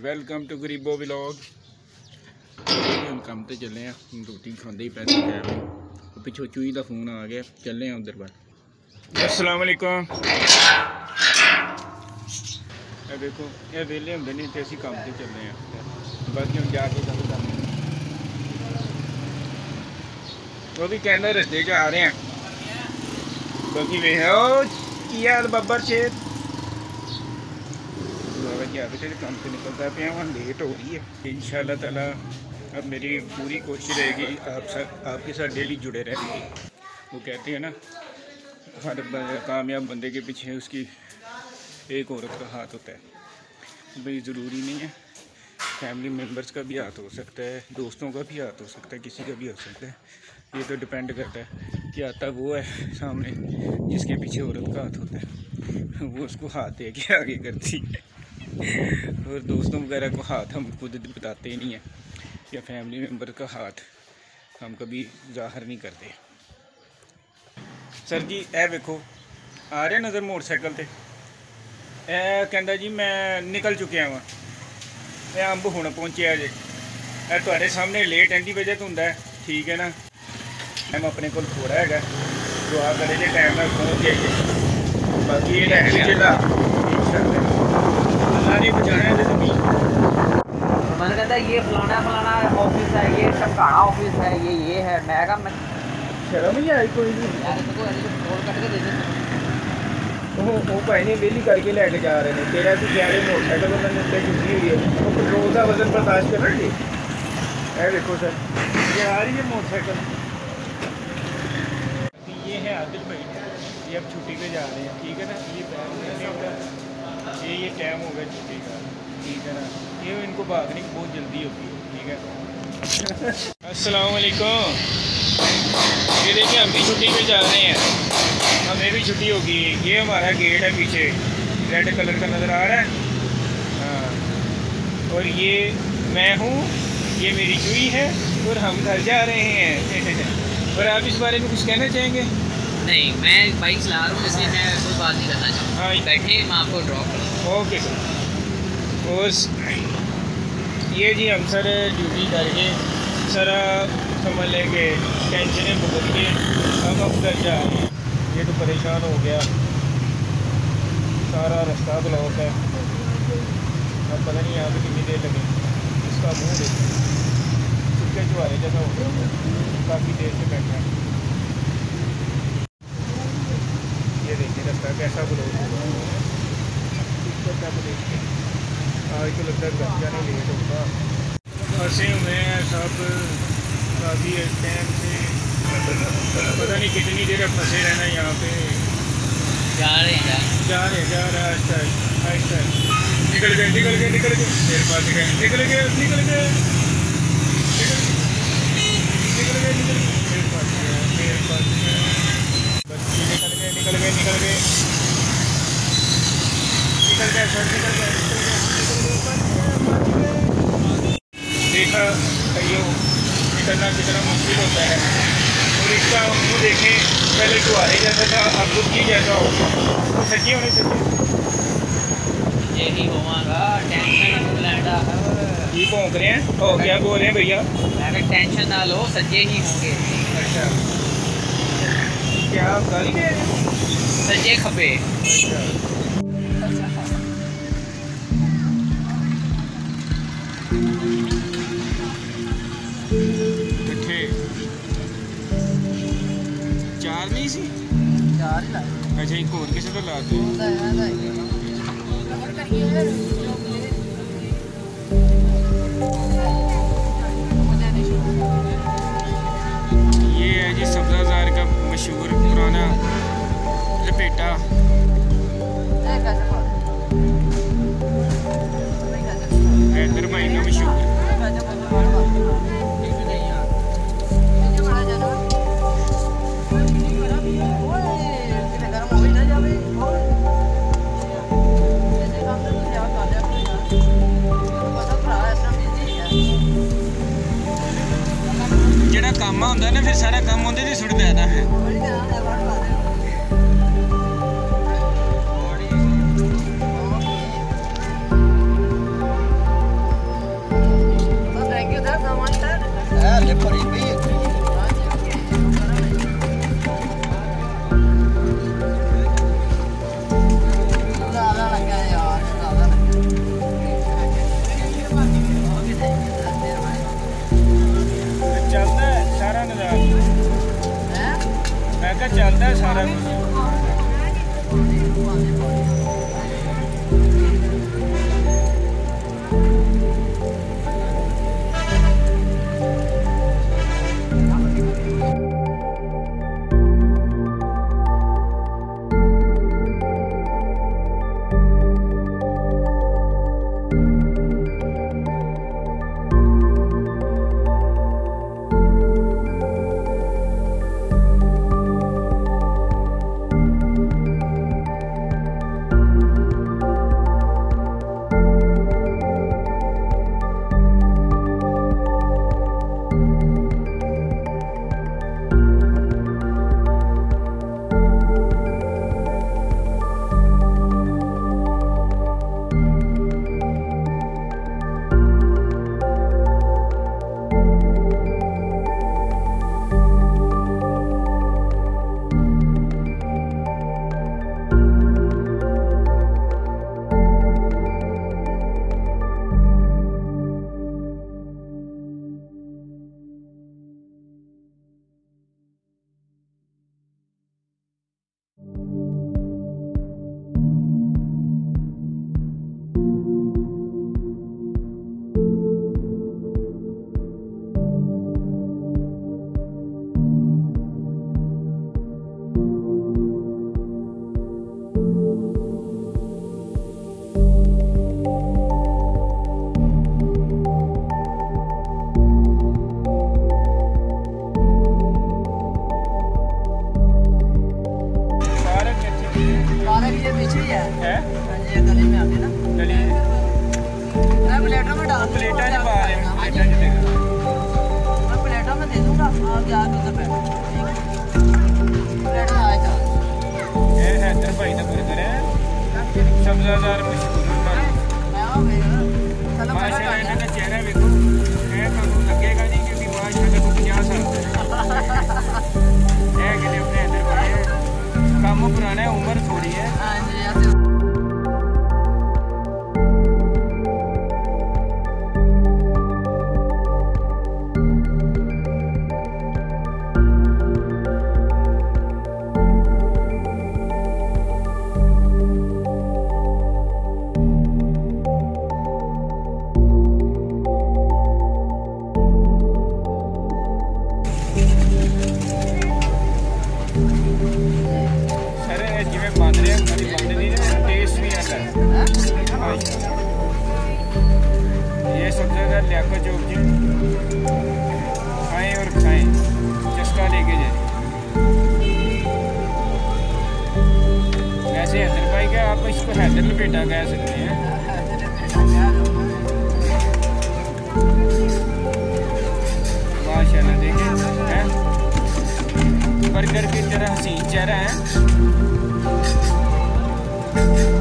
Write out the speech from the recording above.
Welcome to गरीबो vlog. हम काम तो चले हैं, रोटी खाते ही पैसे टाइम पिछों चूही का फोन आ गया, चले हैं उधर पर। अस्सलाम वालेकुम। देखो ये वेले होंगे नहीं तो असी काम से चले हैं, बाकी हम जाके गल करने। वो भी कहना रस्ते च आ रहे हैं, बाकी वे की हाल बब्बर शेर काम से निकलता पे वहाँ लेट हो रही है। इंशाल्लाह ताला अब मेरी पूरी कोशिश रहेगी आपके साथ डेली जुड़े रहने की। वो कहते हैं ना, हर कामयाब बंदे के पीछे उसकी एक औरत का हाथ होता है। भाई ज़रूरी नहीं है, फैमिली मेम्बर्स का भी हाथ हो सकता है, दोस्तों का भी हाथ हो सकता है, किसी का भी हो सकता है। ये तो डिपेंड करता है कि आता वो है सामने जिसके पीछे औरत का हाथ होता है, वो उसको हाथ दे के आगे करती है। और दोस्तों वगैरह को हाथ हम खुद बताते ही नहीं हैं, या फैमिली मेम्बर का हाथ हम कभी जाहिर नहीं करते। सर जी ए वेखो आ रहे नज़र मोटरसाइकिल से, ए कहता जी मैं निकल चुकिया वहाँ, मैं अंब हुण पहुँचे जे थोड़े सामने लेट एंडी वजह तो होंगे, ठीक है ना। टाइम अपने को थोड़ा है, दुआ करे जो टाइम में पहुँच जाइए, बाकी ये नहीं बचाना है। तो मैंने कहता ये फलाना फलाना ऑफिस है, ये टमकाना ऑफिस है, ये है। मैं कहा मैं शर्म ही आई कोई नहीं यार, इसको ऐसे फोन कट के दे दे। वो भाई ने वेली करके लेके जा रहे हैं तेरा तो क्या मोटरसाइकिल उन्होंने उत्ते चुकी हुई है, वो पेट्रोल का वजन बर्दाश्त कर रही है। देखो सर ये आ रही है मोटरसाइकिल, ये है आदिल भाई, ये अब छुट्टी पे जा रहे हैं, ठीक है ना। ये ये टाइम हो गया छुट्टी का, ठीक है ना। ये इनको भागने की बहुत जल्दी होती है, ठीक है। अस्सलाम वालेकुम। ये देखिए हम भी छुट्टी पे जा रहे हैं, हमें भी छुट्टी होगी। ये हमारा गेट है पीछे, रेड कलर का नज़र आ रहा है, हाँ। और ये मैं हूँ, ये मेरी चूही है, और हम घर जा रहे हैं। और आप इस बारे में कुछ कहना चाहेंगे? नहीं, मैं बाइक चला रहा हूँ, इसलिए मैं कोई बात नहीं करना चाहता। हाँ बैठे मैं आपको ड्रॉप करूँ। Okay sir. और ये जी हम सर ड्यूटी करके सारा समझ लेंगे, टेंशनें भुगत के हम अब घर जा रहे हैं। ये तो परेशान हो गया, सारा रास्ता ब्लॉक है, अब पता नहीं यहाँ पे कितनी देर लगे। इसका मुँह देखो, चुपके चुहारे जैसा हो गया, काफ़ी देर से बैठा है। ये देखिए रास्ता कैसा ब्लॉक हुआ है, देखिए आज तो लगता है घर जाने लेट होगा। फंसे हुए हैं सब काफ़ी टाइम से, पता नहीं कितनी देर फंसे रहना यहाँ पे। जा रहे हैं आहिस्ता आहिस्ता। निकल गए देर बाद निकल गए देखा कहियो निकलना कितना मुश्किल होता है। और इसका मुँह देखें, पहले गुहारे जैसा था, अब दुखी जैसा हो, तो सच्ची होनी चाहिए। यही होगा टेंशन ये भौंक रहे हैं, और क्या बोल रहे हैं भैया? मैं टेंशन ना लो, सच्चे ही होंगे। अच्छा क्या आप गाली दे रहे हैं? सच्चे खपे। अच्छा चार नहीं सी, अच्छा एक और किसी को लाते हैं। ये है जी सब्ज़ाजार का मशहूर पुराना लपेटा। हैदर भाई का मशहूर। ਜਿਹੜਾ ਕੰਮ ਹੁੰਦਾ ਨਾ, ਫਿਰ ਸਾਰਾ ਕੰਮ ਉਹਦੇ ਤੇ ਸੁੱਟ ਦਿੰਦਾ ਹੈ। चलता है सारा निजाम, मैं क्या चलता है सारा कुछ। सब्जादार मशहूर माशाल्लाह इन्हां दा चेहरा वेखो तुहानूं लगेगा नहीं क्योंकि माशाल्लाह 50 साल है कि अपने अंदर बड़े काम पुराना है, उम्र थोड़ी है। ये सबसे ज़्यादा लियाकत चौक जी, खाएँ और खाएँ, चस्का लेके जाए। वैसे हैदर भाई क्या आप इसको हैदर लपेटा कह सकते हैं। माशाल्लाह देखें है बर्गर की तरह हसीन चेहरा है।